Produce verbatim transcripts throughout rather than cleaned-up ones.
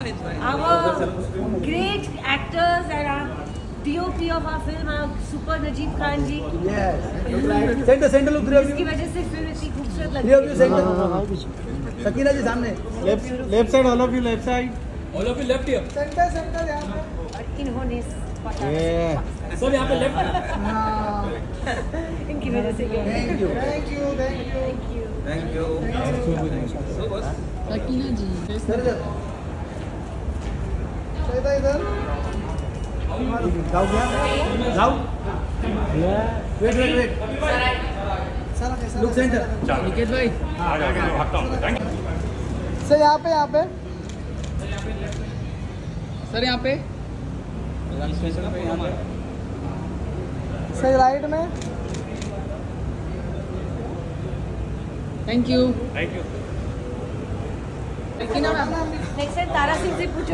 our great actors and our D O P of our film, our Super Najeeb Khan ji. Yes. Center, center look, three of you. इसकी वजह से film इतनी खूबसूरत लगती है. Three of you center. Sakina जी सामने. Left, left side, all of you left side. All of you left here. Center, center यहाँ पे. और इन्होंने Yeah. सब यहाँ पे left. इनकी वजह से ये. Thank you. Thank you. Thank you. Thank you. Thank you. Sakina जी. इधर इधर. इधर इधर. जाओ क्या? जाओ. Wait, wait, wait. Look center. Niket भाई. सर यहाँ पे, यहाँ पे. सर यहाँ पे. सर राइट में. Thank you. Thank you. Sakina ma'am. Next time Tara Singh से पूछो.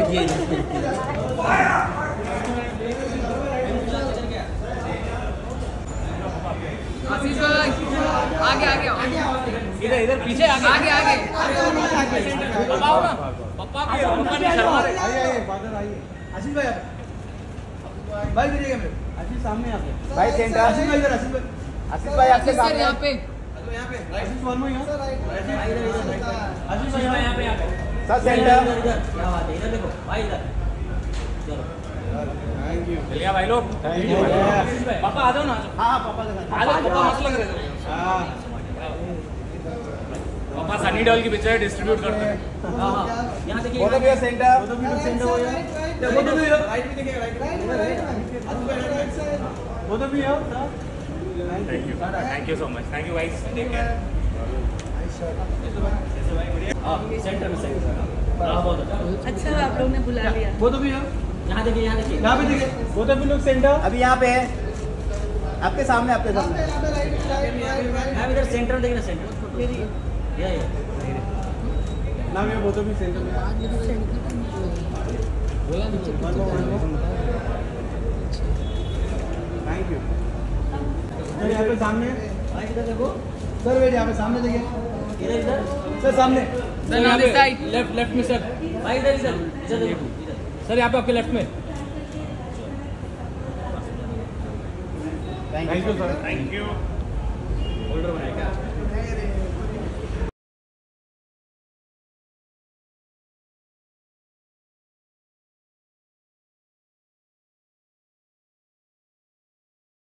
आशीष भाई आगे आगे आओ. इधर इधर पीछे आगे आगे आगे. पापा आओ ना. पापा को पापा ने शर्मा रहे. आइए आइए फादर आइए. आशीष भाई आप. भाई गिरिएगा मेरे. आशीष सामने यहाँ पे. भाई सेंटर. आशीष भाई इधर. आशीष भाई. आशीष भाई आपके सर सामने. यहाँ पे. यहाँ पे. आशीष वन में यहाँ. आशीष भाई यहाँ पे यहाँ पे. Sir centre. क्या बात है इधर देखो भाई इधर. चलो. Thank you. चलिए भाई लोग. Thank you. पापा आ जाओ ना. हाँ हाँ पापा के साथ. आ जाओ पापा मस्त लग रहे थे. हाँ. पापा सनी डॉल की पिक्चर डिस्ट्रीब्यूट करते हैं. हाँ हाँ. यहाँ देखिए. बोलो भैया सेंटर. बोलो भैया सेंटर हो यार. बोलो भैया राइट भी देखिए. Right right right side. बोलो भैया. Thank you. Thank you so much. Thank you guys. Take care. हाँ सेंटर में सेंटर. हाँ बहुत अच्छा. अच्छा आप लोग ने बुला लिया. बोलो भैया. यहाँ देखिए यहाँ देखिए. यहाँ पे देखिए. बोलो भी लोग सेंटर. अभी यहाँ पे है. आपके सामने आपके सामने. मैम इधर सेंटर देखना सेंटर. मेरी ये ये. नाम ये बोलो भी सेंटर में. Thank you. सर यहाँ पे सामने. भाई इधर देखो. सर वेट यहाँ पे सामने देखिए. इधर इधर. सर सामने. सर यहाँ पे साइड. लेफ्ट लेफ्ट में सर. भाई इधर इधर. इधर देखो. इधर. सर यहाँ पे आपके लेफ्ट में. Thank you sir. Thank you.